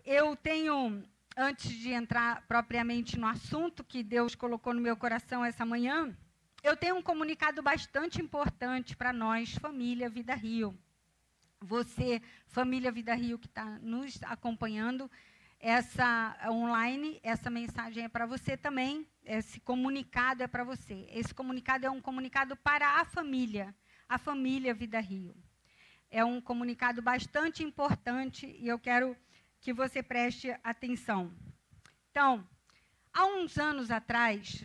eu tenho, antes de entrar propriamente no assunto que Deus colocou no meu coração essa manhã, eu tenho um comunicado bastante importante para nós, família Vida Rio. Você, família Vida Rio, que está nos acompanhando, essa online, essa mensagem é para você também, esse comunicado é para você. Esse comunicado é um comunicado para a família Vida Rio. É um comunicado bastante importante e eu quero que você preste atenção. Então, há uns anos atrás,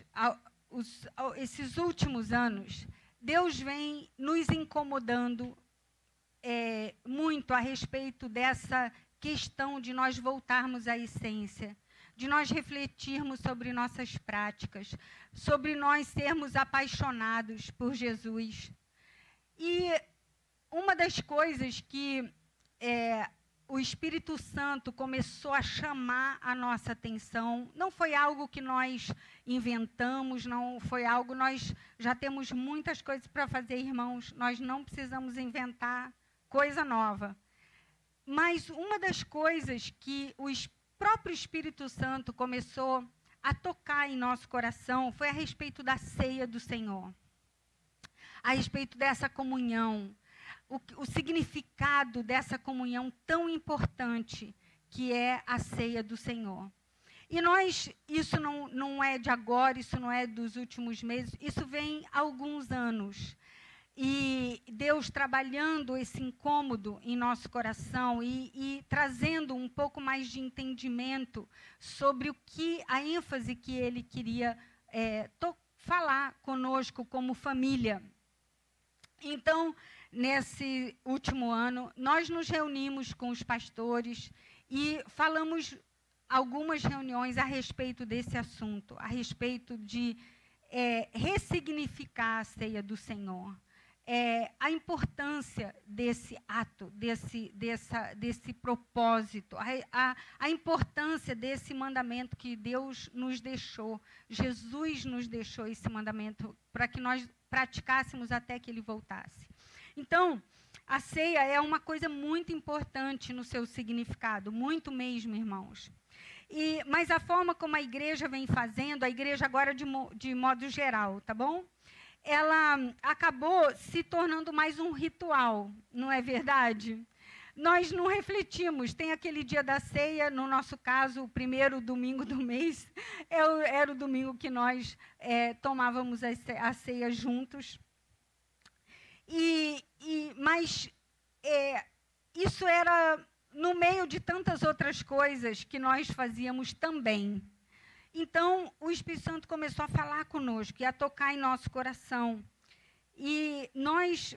esses últimos anos, Deus vem nos incomodando muito a respeito dessa questão de nós voltarmos à essência, de nós refletirmos sobre nossas práticas, sobre nós sermos apaixonados por Jesus. E uma das coisas que o Espírito Santo começou a chamar a nossa atenção, não foi algo que nós inventamos, não foi algo, nós já temos muitas coisas para fazer, irmãos, nós não precisamos inventar coisa nova. Mas uma das coisas que o próprio Espírito Santo começou a tocar em nosso coração foi a respeito da ceia do Senhor, a respeito dessa comunhão, o significado dessa comunhão tão importante que é a ceia do Senhor. E isso não é de agora, isso não é dos últimos meses, isso vem há alguns anos. E Deus trabalhando esse incômodo em nosso coração e trazendo um pouco mais de entendimento sobre a ênfase que Ele queria falar conosco como família. Então, nesse último ano, nós nos reunimos com os pastores e falamos algumas reuniões a respeito desse assunto, a respeito de ressignificar a ceia do Senhor. A importância desse ato, desse propósito, a importância desse mandamento que Deus nos deixou, Jesus nos deixou esse mandamento para que nós praticássemos até que Ele voltasse. Então, a ceia é uma coisa muito importante no seu significado, muito mesmo, irmãos. Mas a forma como a igreja vem fazendo, a igreja agora de modo geral, tá bom? Ela acabou se tornando mais um ritual, não é verdade? Nós não refletimos, tem aquele dia da ceia, no nosso caso, o primeiro domingo do mês, era o domingo que nós tomávamos a ceia juntos. Mas isso era no meio de tantas outras coisas que nós fazíamos também. Então, o Espírito Santo começou a falar conosco e a tocar em nosso coração. E nós,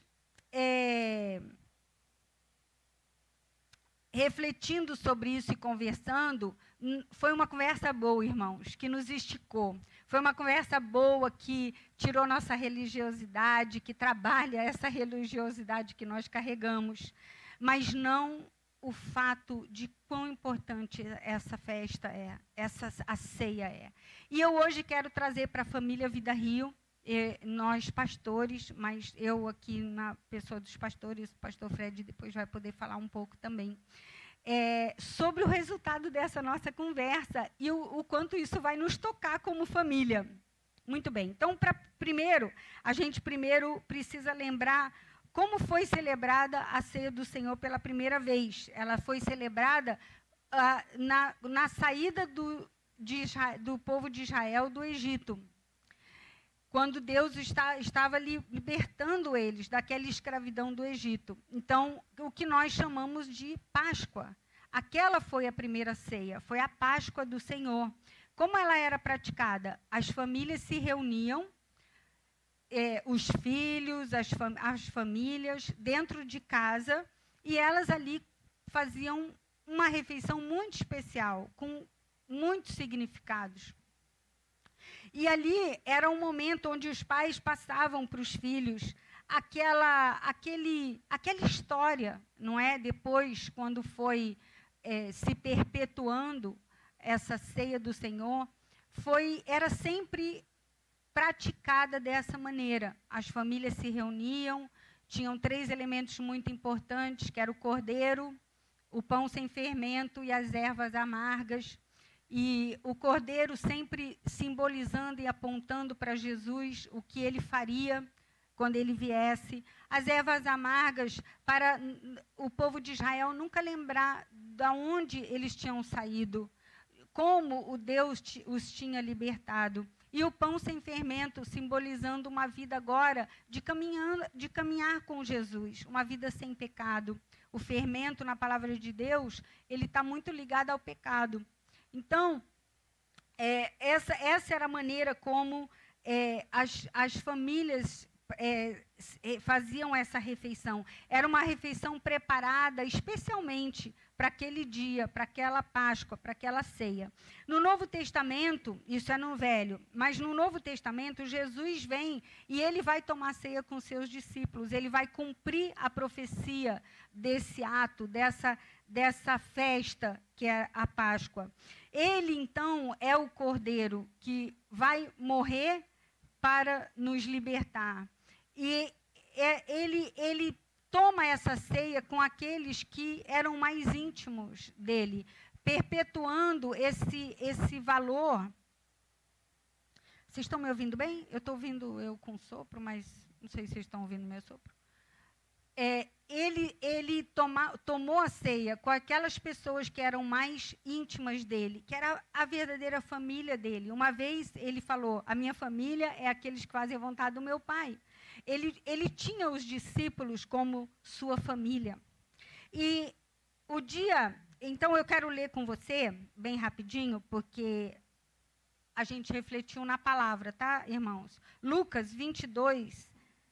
refletindo sobre isso e conversando, foi uma conversa boa, irmãos, que nos esticou. Foi uma conversa boa que tirou nossa religiosidade, que trabalha essa religiosidade que nós carregamos, mas não o fato de quão importante essa festa a ceia é. E eu hoje quero trazer para a família Vida Rio, nós pastores, mas eu aqui na pessoa dos pastores, o pastor Fred depois vai poder falar um pouco também, sobre o resultado dessa nossa conversa e o quanto isso vai nos tocar como família. Muito bem, então, a gente primeiro precisa lembrar como foi celebrada a ceia do Senhor pela primeira vez. Ela foi celebrada na saída do povo de Israel do Egito, quando Deus estava libertando eles daquela escravidão do Egito. Então, o que nós chamamos de Páscoa. Aquela foi a primeira ceia, foi a Páscoa do Senhor. Como ela era praticada? As famílias se reuniam, os filhos, as famílias, dentro de casa, e elas ali faziam uma refeição muito especial, com muitos significados. E ali era um momento onde os pais passavam para os filhos aquela história, não é? Depois, quando foi se perpetuando essa ceia do Senhor, era sempre praticada dessa maneira. As famílias se reuniam, tinham 3 elementos muito importantes, que era o cordeiro, o pão sem fermento e as ervas amargas, e o cordeiro sempre simbolizando e apontando para Jesus o que ele faria quando ele viesse. As ervas amargas para o povo de Israel nunca lembrar de onde eles tinham saído, como o Deus os tinha libertado. E o pão sem fermento, simbolizando uma vida agora de caminhar com Jesus, uma vida sem pecado. O fermento, na palavra de Deus, ele está muito ligado ao pecado. Então, essa era a maneira como as famílias faziam essa refeição. Era uma refeição preparada especialmente para aquele dia, para aquela Páscoa, para aquela ceia. No Novo Testamento, isso é no Velho, mas no Novo Testamento, Jesus vem e ele vai tomar ceia com seus discípulos, ele vai cumprir a profecia desse ato, dessa festa que é a Páscoa. Ele, então, é o Cordeiro que vai morrer para nos libertar. E ele toma essa ceia com aqueles que eram mais íntimos dele, perpetuando esse valor. Vocês estão me ouvindo bem? Eu estou ouvindo eu com sopro, mas não sei se vocês estão ouvindo meu sopro. Ele tomou a ceia com aquelas pessoas que eram mais íntimas dele, que era a verdadeira família dele. Uma vez ele falou, a minha família é aqueles que fazem a vontade do meu pai. Ele tinha os discípulos como sua família. E o dia... Então, eu quero ler com você, bem rapidinho, porque a gente refletiu na palavra, tá, irmãos? Lucas 22,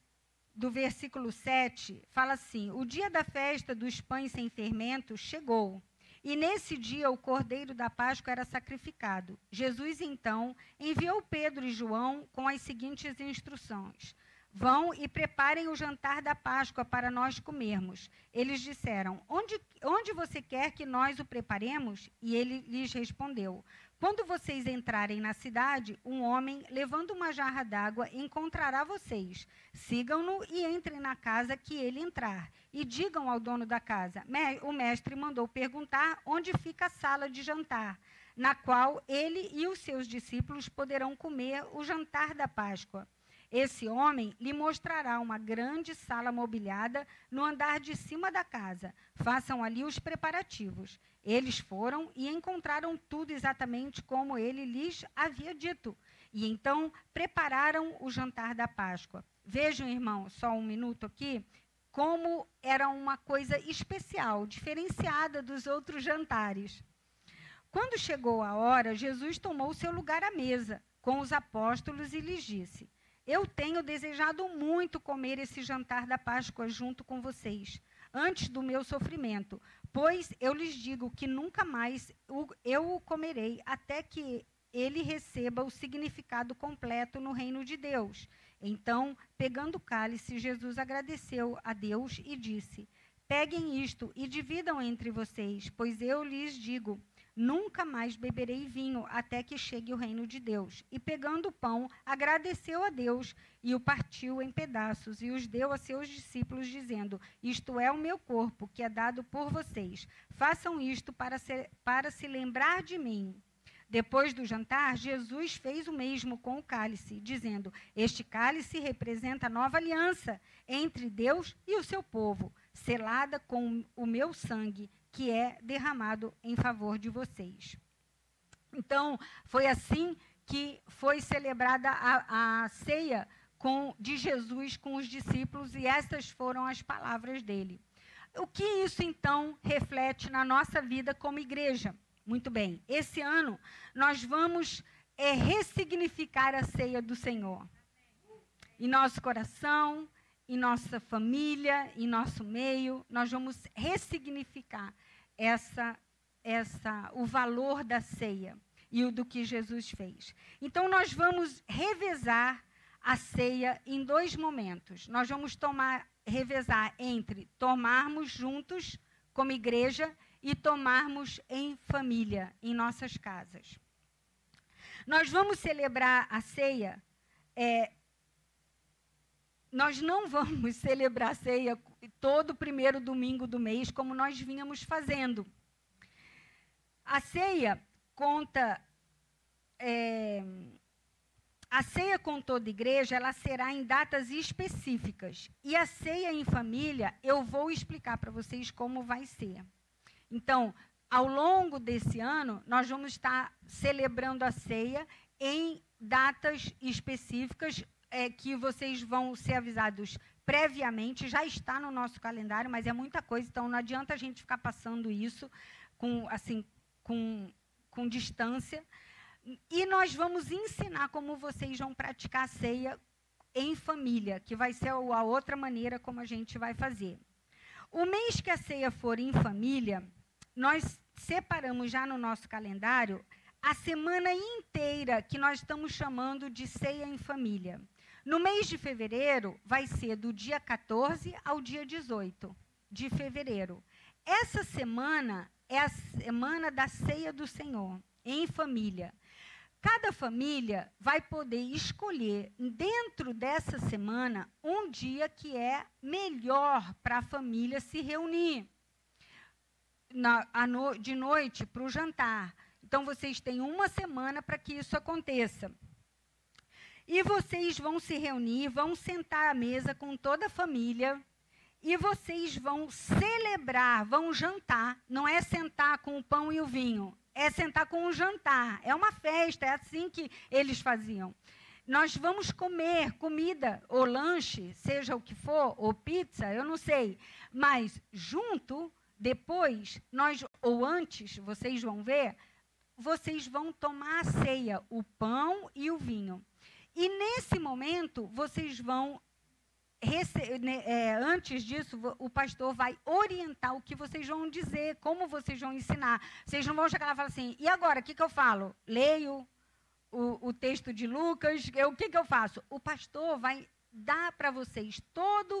do versículo 7, fala assim: o dia da festa dos pães sem fermento chegou, e nesse dia o cordeiro da Páscoa era sacrificado. Jesus, então, enviou Pedro e João com as seguintes instruções: vão e preparem o jantar da Páscoa para nós comermos. Eles disseram, onde você quer que nós o preparemos? E ele lhes respondeu, quando vocês entrarem na cidade, um homem, levando uma jarra d'água, encontrará vocês. Sigam-no e entrem na casa que ele entrar. E digam ao dono da casa, o mestre mandou perguntar onde fica a sala de jantar, na qual ele e os seus discípulos poderão comer o jantar da Páscoa. Esse homem lhe mostrará uma grande sala mobiliada no andar de cima da casa. Façam ali os preparativos. Eles foram e encontraram tudo exatamente como ele lhes havia dito. E então prepararam o jantar da Páscoa. Vejam, irmão, só um minuto aqui, como era uma coisa especial, diferenciada dos outros jantares. Quando chegou a hora, Jesus tomou seu lugar à mesa com os apóstolos e lhes disse: eu tenho desejado muito comer esse jantar da Páscoa junto com vocês, antes do meu sofrimento, pois eu lhes digo que nunca mais eu o comerei, até que ele receba o significado completo no reino de Deus. Então, pegando o cálice, Jesus agradeceu a Deus e disse: peguem isto e dividam entre vocês, pois eu lhes digo, nunca mais beberei vinho até que chegue o reino de Deus. E pegando o pão, agradeceu a Deus e o partiu em pedaços e os deu a seus discípulos, dizendo: isto é o meu corpo, que é dado por vocês. Façam isto para se lembrar de mim. Depois do jantar, Jesus fez o mesmo com o cálice, dizendo: este cálice representa a nova aliança entre Deus e o seu povo, selada com o meu sangue, que é derramado em favor de vocês. Então, foi assim que foi celebrada a ceia de Jesus com os discípulos, e essas foram as palavras dele. O que isso, então, reflete na nossa vida como igreja? Muito bem, esse ano nós vamos ressignificar a ceia do Senhor. Em nosso coração, em nossa família, em nosso meio, nós vamos ressignificar o valor da ceia e o do que Jesus fez. Então, nós vamos revezar a ceia em 2 momentos. Nós vamos revezar entre tomarmos juntos como igreja e tomarmos em família, em nossas casas. Nós vamos celebrar a ceia nós não vamos celebrar a ceia todo o primeiro domingo do mês, como nós vínhamos fazendo. A ceia conta... a ceia com toda a igreja, ela será em datas específicas. E a ceia em família, eu vou explicar para vocês como vai ser. Então, ao longo desse ano, nós vamos estar celebrando a ceia em datas específicas, que vocês vão ser avisados previamente. Já está no nosso calendário, mas é muita coisa, então não adianta a gente ficar passando isso com distância. E nós vamos ensinar como vocês vão praticar a ceia em família, que vai ser a outra maneira como a gente vai fazer. O mês que a ceia for em família, nós separamos já no nosso calendário a semana inteira que nós estamos chamando de ceia em família. No mês de fevereiro, vai ser do dia 14 ao dia 18 de fevereiro. Essa semana é a semana da ceia do Senhor, em família. Cada família vai poder escolher, dentro dessa semana, um dia que é melhor para a família se reunir. De noite, para o jantar. Então, vocês têm uma semana para que isso aconteça. E vocês vão se reunir, vão sentar à mesa com toda a família, e vocês vão celebrar, vão jantar. Não é sentar com o pão e o vinho, é sentar com um jantar. É uma festa, é assim que eles faziam. Nós vamos comer comida, ou lanche, seja o que for, ou pizza, eu não sei. Mas junto, depois, ou antes, vocês vão ver, vocês vão tomar a ceia, o pão e o vinho. E nesse momento, vocês vão... antes disso, o pastor vai orientar o que vocês vão dizer, como vocês vão ensinar. Vocês não vão chegar lá e falar assim, e agora, o que eu falo? Leio o texto de Lucas, o que eu faço? O pastor vai dar para vocês toda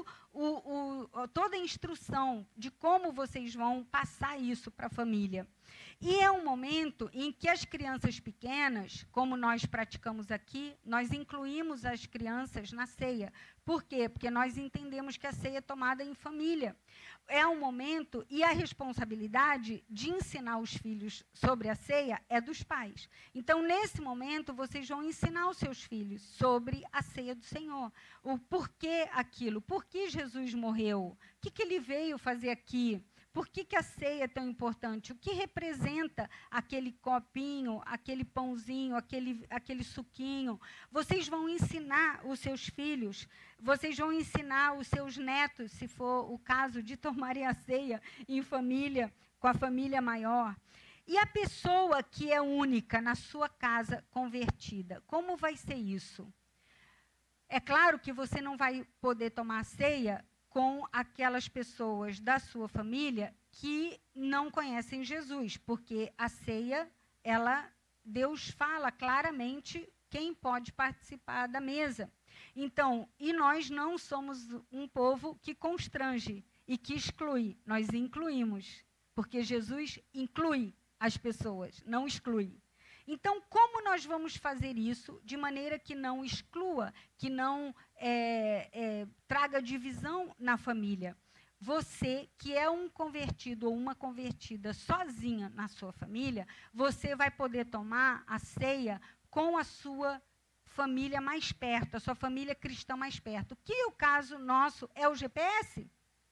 a instrução de como vocês vão passar isso para a família. E é um momento em que as crianças pequenas, como nós praticamos aqui, nós incluímos as crianças na ceia. Por quê? Porque nós entendemos que a ceia é tomada em família. É um momento, e a responsabilidade de ensinar os filhos sobre a ceia é dos pais. Então, nesse momento, vocês vão ensinar os seus filhos sobre a ceia do Senhor. O porquê aquilo, por que Jesus morreu, o que ele veio fazer aqui. Por que a ceia é tão importante? O que representa aquele copinho, aquele pãozinho, aquele suquinho? Vocês vão ensinar os seus filhos, vocês vão ensinar os seus netos, se for o caso de tomarem a ceia em família, com a família maior. E a pessoa que é única na sua casa convertida, como vai ser isso? É claro que você não vai poder tomar a ceia com aquelas pessoas da sua família que não conhecem Jesus, porque a ceia, Deus fala claramente quem pode participar da mesa. Então, e nós não somos um povo que constrange e que exclui, nós incluímos, porque Jesus inclui as pessoas, não exclui. Então, como nós vamos fazer isso de maneira que não exclua, que não traga divisão na família? Você, que é um convertido ou uma convertida sozinha na sua família, você vai poder tomar a ceia com a sua família mais perto, a sua família cristã mais perto. Que o caso nosso é o GPS.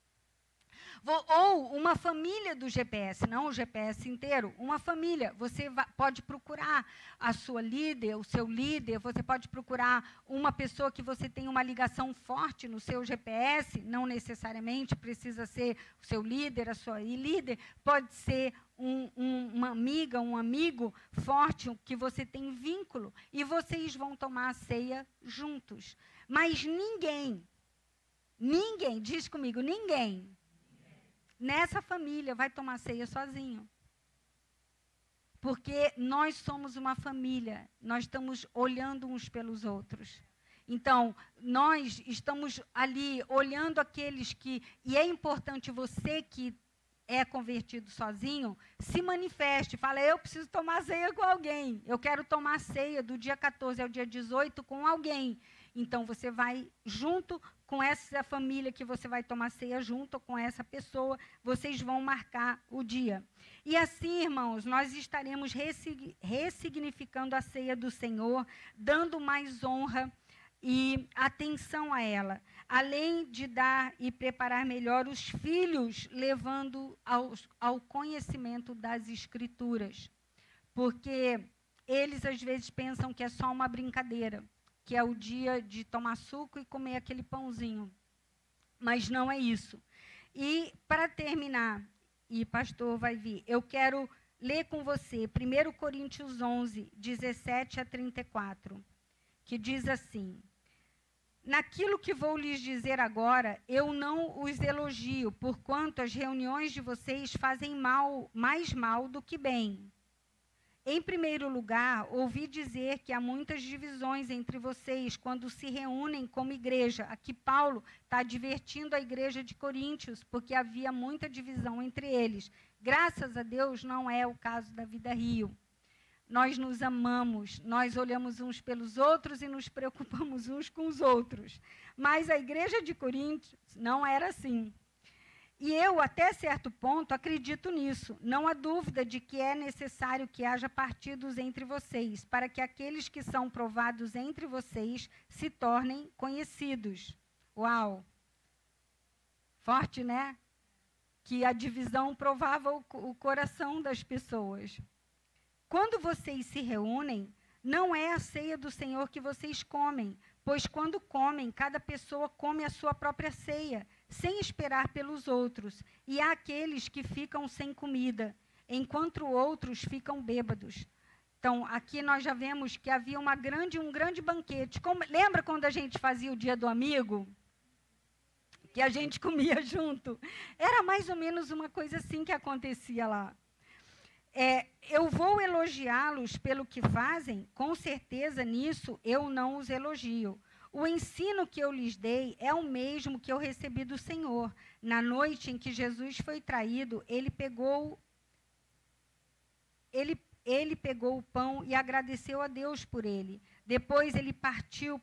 Ou uma família do GPS, não o GPS inteiro, uma família. Você pode procurar a sua líder, o seu líder, você pode procurar uma pessoa que você tem uma ligação forte no seu GPS, não necessariamente precisa ser o seu líder, a sua líder, pode ser uma amiga, um amigo forte, que você tem vínculo, e vocês vão tomar a ceia juntos. Mas ninguém, diz comigo, ninguém, nessa família vai tomar ceia sozinho. Porque nós somos uma família, nós estamos olhando uns pelos outros. Então, nós estamos ali olhando aqueles que... E é importante você que é convertido sozinho, se manifeste, fala, eu preciso tomar ceia com alguém. Eu quero tomar ceia do dia 14 ao dia 18 com alguém. Então, você vai junto com essa família que você vai tomar ceia junto com essa pessoa, vocês vão marcar o dia. E assim, irmãos, nós estaremos ressignificando a ceia do Senhor, dando mais honra e atenção a ela, além de dar e preparar melhor os filhos, levando ao conhecimento das Escrituras. Porque eles, às vezes, pensam que é só uma brincadeira, que é o dia de tomar suco e comer aquele pãozinho. Mas não é isso. E, para terminar, e pastor vai vir, eu quero ler com você 1 Coríntios 11, 17 a 34, que diz assim: naquilo que vou lhes dizer agora, eu não os elogio, porquanto as reuniões de vocês fazem mais mal do que bem. Em primeiro lugar, ouvi dizer que há muitas divisões entre vocês quando se reúnem como igreja. Aqui Paulo está advertindo a igreja de Coríntios, porque havia muita divisão entre eles. Graças a Deus, não é o caso da Vida Rio. Nós nos amamos, nós olhamos uns pelos outros e nos preocupamos uns com os outros. Mas a igreja de Coríntios não era assim. E eu, até certo ponto, acredito nisso. Não há dúvida de que é necessário que haja partidos entre vocês, para que aqueles que são provados entre vocês se tornem conhecidos. Uau! Forte, né? Que a divisão provava o coração das pessoas. Quando vocês se reúnem, não é a ceia do Senhor que vocês comem, pois quando comem, cada pessoa come a sua própria ceia, sem esperar pelos outros, e há aqueles que ficam sem comida, enquanto outros ficam bêbados. Então, aqui nós já vemos que havia um grande banquete. Lembra quando a gente fazia o dia do amigo? Que a gente comia junto? Era mais ou menos uma coisa assim que acontecia lá. Eu vou elogiá-los pelo que fazem? Com certeza nisso eu não os elogio. O ensino que eu lhes dei é o mesmo que eu recebi do Senhor. Na noite em que Jesus foi traído, ele pegou o pão e agradeceu a Deus por ele. Depois ele partiu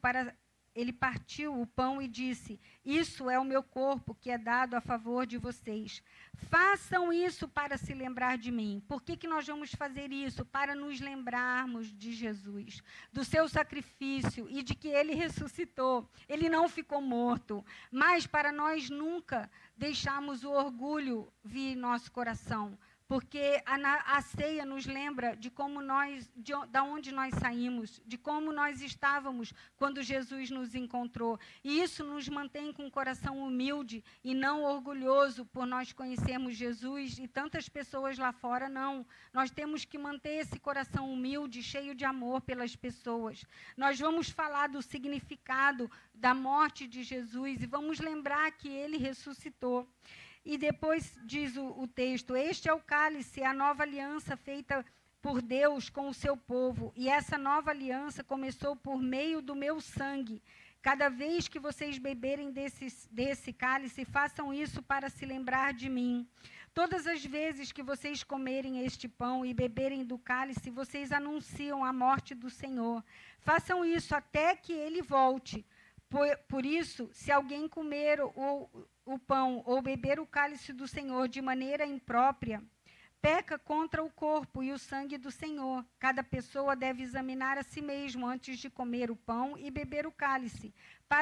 o pão e disse: isso é o meu corpo que é dado a favor de vocês. Façam isso para se lembrar de mim. Por que nós vamos fazer isso? Para nos lembrarmos de Jesus, do seu sacrifício e de que ele ressuscitou. Ele não ficou morto, mas para nós nunca deixarmos o orgulho vir em nosso coração. Porque a ceia nos lembra de como da onde nós saímos, de como nós estávamos quando Jesus nos encontrou. E isso nos mantém com o coração humilde e não orgulhoso por nós conhecermos Jesus e tantas pessoas lá fora não. Nós temos que manter esse coração humilde, cheio de amor pelas pessoas. Nós vamos falar do significado da morte de Jesus e vamos lembrar que ele ressuscitou. E depois diz o texto: este é o cálice, a nova aliança feita por Deus com o seu povo. E essa nova aliança começou por meio do meu sangue. Cada vez que vocês beberem desse cálice, façam isso para se lembrar de mim. Todas as vezes que vocês comerem este pão e beberem do cálice, vocês anunciam a morte do Senhor. Façam isso até que ele volte. Por isso, se alguém comer o pão ou beber o cálice do Senhor de maneira imprópria, peca contra o corpo e o sangue do Senhor. Cada pessoa deve examinar a si mesmo antes de comer o pão e beber o cálice.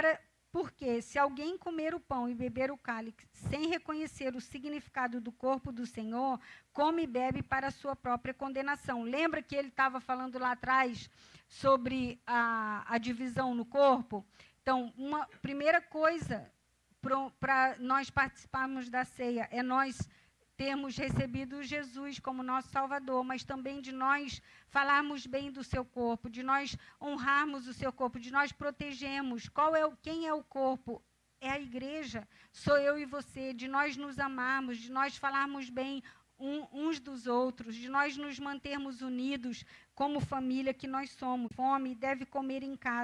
Porque se alguém comer o pão e beber o cálice sem reconhecer o significado do corpo do Senhor, come e bebe para a sua própria condenação. Lembra que ele estava falando lá atrás sobre a divisão no corpo? Então, uma primeira coisa para nós participarmos da ceia é nós termos recebido Jesus como nosso Salvador, mas também de nós falarmos bem do seu corpo, de nós honrarmos o seu corpo, de nós protegermos. Quem é o corpo? É a igreja, sou eu e você, de nós nos amarmos, de nós falarmos bem uns dos outros, de nós nos mantermos unidos como família que nós somos. Fome deve comer em casa.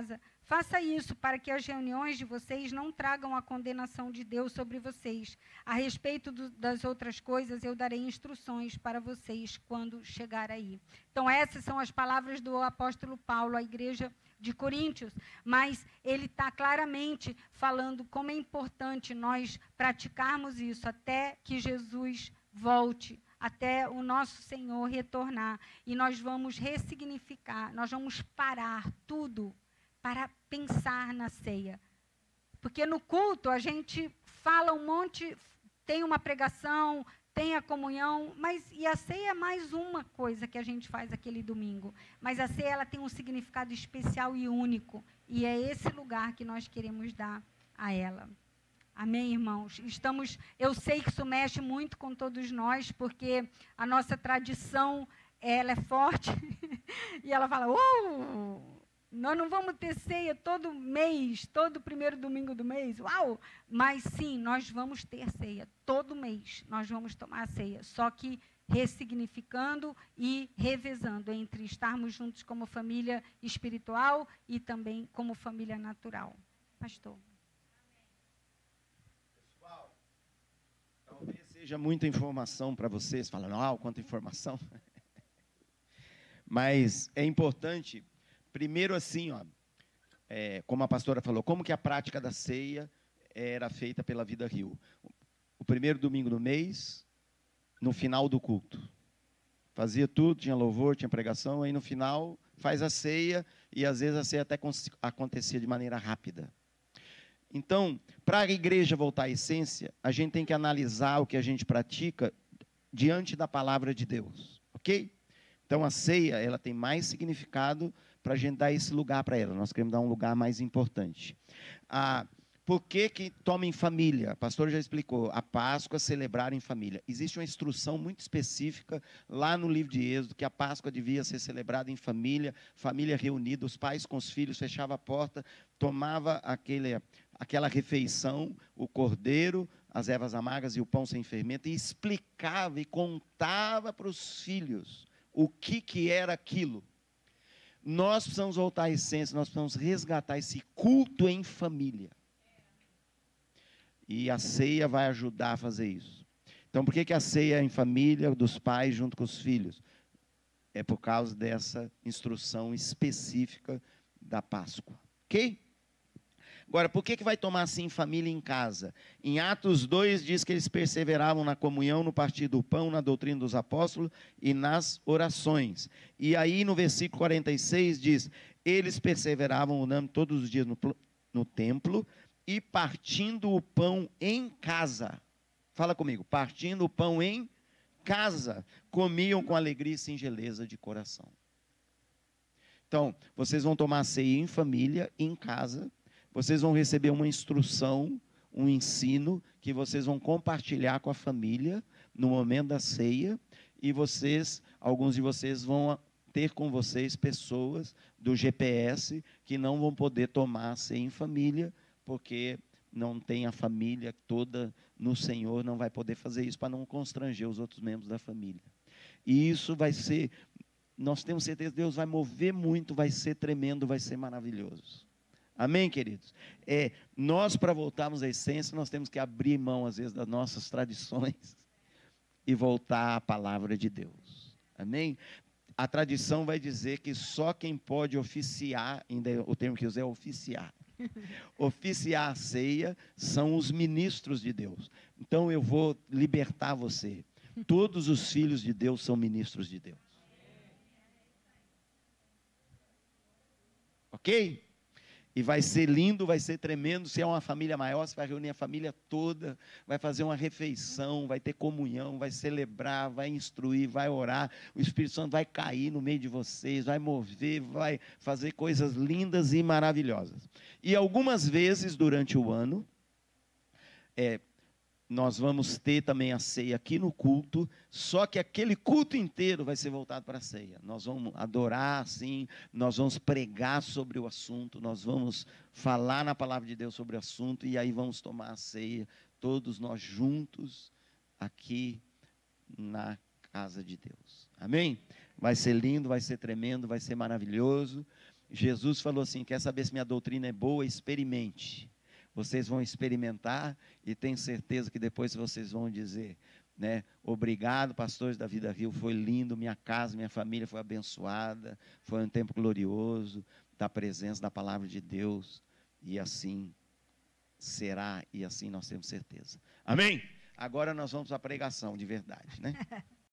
Faça isso para que as reuniões de vocês não tragam a condenação de Deus sobre vocês. A respeito das outras coisas, eu darei instruções para vocês quando chegar aí. Então, essas são as palavras do apóstolo Paulo à igreja de Coríntios, mas ele está claramente falando como é importante nós praticarmos isso até que Jesus volte, até o nosso Senhor retornar. E nós vamos ressignificar, nós vamos parar tudo para pensar na ceia. Porque no culto a gente fala um monte, tem uma pregação, tem a comunhão, mas e a ceia é mais uma coisa que a gente faz aquele domingo. Mas a ceia ela tem um significado especial e único, e é esse lugar que nós queremos dar a ela. Amém, irmãos? Eu sei que isso mexe muito com todos nós, porque a nossa tradição, ela é forte, e ela fala, nós não vamos ter ceia todo mês, todo primeiro domingo do mês, uau! Mas sim, nós vamos ter ceia, todo mês nós vamos tomar ceia, só que ressignificando e revezando entre estarmos juntos como família espiritual e também como família natural. Pastor. Pessoal, talvez seja muita informação para vocês, falando, quanta informação. Mas é importante. Primeiro assim, como a pastora falou, como que a prática da ceia era feita pela Vida Rio. O primeiro domingo do mês, no final do culto. Fazia tudo, tinha louvor, tinha pregação, aí no final faz a ceia, e às vezes a ceia até acontecia de maneira rápida. Então, para a igreja voltar à essência, a gente tem que analisar o que a gente pratica diante da palavra de Deus, ok? Então, a ceia, ela tem mais significado para a gente dar esse lugar para ela. Nós queremos dar um lugar mais importante. Por que toma em família? A pastora já explicou. A Páscoa celebrar em família. Existe uma instrução muito específica lá no livro de Êxodo, que a Páscoa devia ser celebrada em família, família reunida, os pais com os filhos, fechava a porta, tomava aquela refeição, o cordeiro, as ervas amargas e o pão sem fermento, e explicava e contava para os filhos o que era aquilo. Nós precisamos voltar à essência, nós precisamos resgatar esse culto em família. E a ceia vai ajudar a fazer isso. Então, por que a ceia é em família, dos pais junto com os filhos? É por causa dessa instrução específica da Páscoa. Ok? Agora, por que vai tomar assim família em casa? Em Atos 2 diz que eles perseveravam na comunhão, no partir do pão, na doutrina dos apóstolos e nas orações. E aí no versículo 46 diz, eles perseveravam unânimes todos os dias no templo e partindo o pão em casa. Fala comigo, partindo o pão em casa, comiam com alegria e singeleza de coração. Então, vocês vão tomar ceia em família, em casa. Vocês vão receber uma instrução, um ensino, que vocês vão compartilhar com a família no momento da ceia, e alguns de vocês vão ter com vocês pessoas do GPS que não vão poder tomar a ceia em família, porque não tem a família toda no Senhor, não vai poder fazer isso para não constranger os outros membros da família. E isso vai ser, nós temos certeza que Deus vai mover muito, vai ser tremendo, vai ser maravilhoso. Amém, queridos? Nós, para voltarmos à essência, nós temos que abrir mão, às vezes, das nossas tradições e voltar à palavra de Deus. Amém? A tradição vai dizer que só quem pode oficiar, ainda o termo que usa é oficiar. Oficiar a ceia são os ministros de Deus. Então, eu vou libertar você. Todos os filhos de Deus são ministros de Deus. Ok? E vai ser lindo, vai ser tremendo. Se é uma família maior, você vai reunir a família toda, vai fazer uma refeição, vai ter comunhão, vai celebrar, vai instruir, vai orar. O Espírito Santo vai cair no meio de vocês, vai mover, vai fazer coisas lindas e maravilhosas. E algumas vezes durante o ano, nós vamos ter também a ceia aqui no culto, só que aquele culto inteiro vai ser voltado para a ceia. Nós vamos adorar, assim, nós vamos pregar sobre o assunto, nós vamos falar na palavra de Deus sobre o assunto, e aí vamos tomar a ceia, todos nós juntos, aqui na casa de Deus. Amém? Vai ser lindo, vai ser tremendo, vai ser maravilhoso. Jesus falou assim: quer saber se minha doutrina é boa? Experimente. Vocês vão experimentar e tenho certeza que depois vocês vão dizer, né? Obrigado, pastores da Vida Rio, foi lindo, minha casa, minha família foi abençoada, foi um tempo glorioso da presença da palavra de Deus, e assim será, e assim nós temos certeza. Amém? Agora nós vamos à pregação de verdade, né?